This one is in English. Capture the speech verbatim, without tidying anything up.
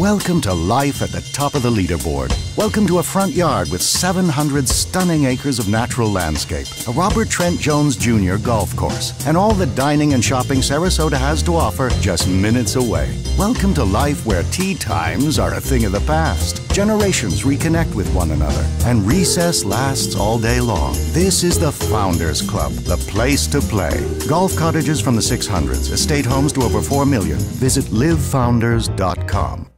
Welcome to life at the top of the leaderboard. Welcome to a front yard with seven hundred stunning acres of natural landscape, a Robert Trent Jones Junior golf course, and all the dining and shopping Sarasota has to offer just minutes away. Welcome to life where tea times are a thing of the past. Generations reconnect with one another, and recess lasts all day long. This is the Founders Club, the place to play. Golf cottages from the six hundreds, estate homes to over four million. Visit live founders dot com.